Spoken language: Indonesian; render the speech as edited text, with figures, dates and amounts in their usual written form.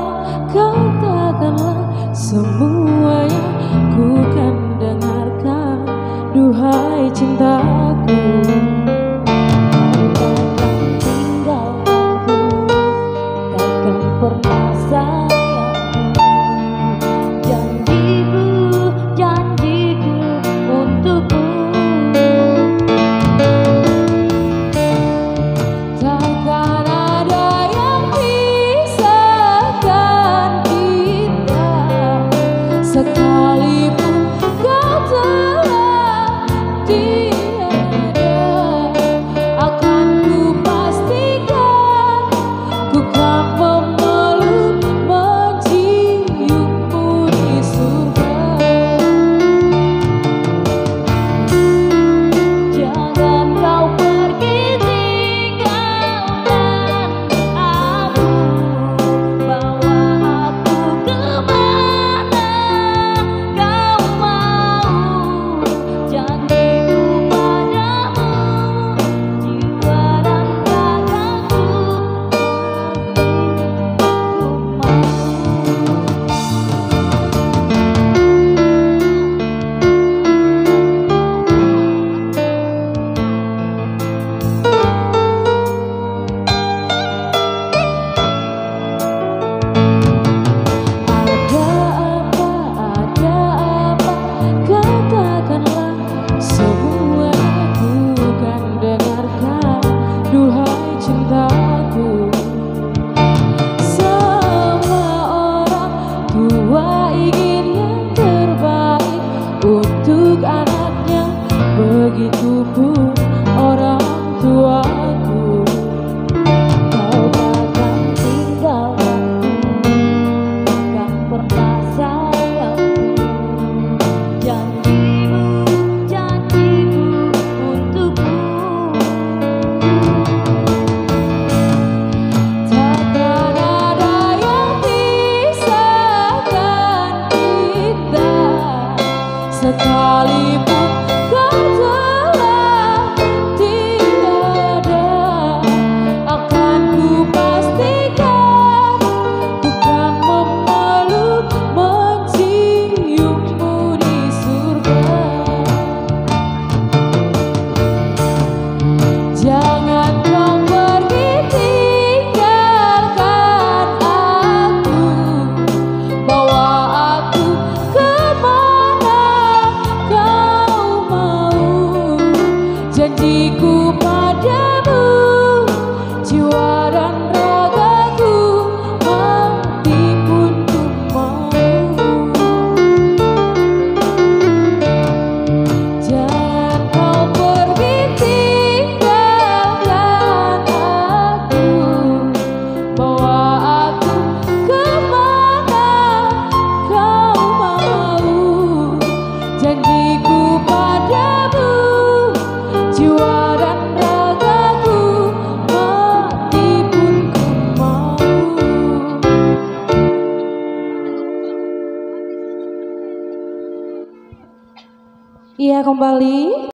apa, katakanlah semuanya, ku kan dengarkan. Duhai cintaku, pernah sayangku, janjiku untukku. Takkan ada yang pisahkan kita, sekalipun kau telah tiada. Akan ku pastikan, ku kan untuk anaknya, begitupun orang tuaku. Kau takkan tinggal aku, takkan pernah sayangku, janjiku untukku. Takkan ada yang pisahkan kita, sekalipun kau telah tiada. Akan ku pastikan, ku kan memeluk, menciummu di surga. Jangan kau pergi tinggalkan aku, bawa aku janjiku padamu, jiwa dan ragaku, mati pun ku mau. Jangan kau pergi tinggalkan aku, bawa aku kemana kau mau. Janjiku padamu, jiwa dan ragaku, mati pun ku mau. Iya, kembali.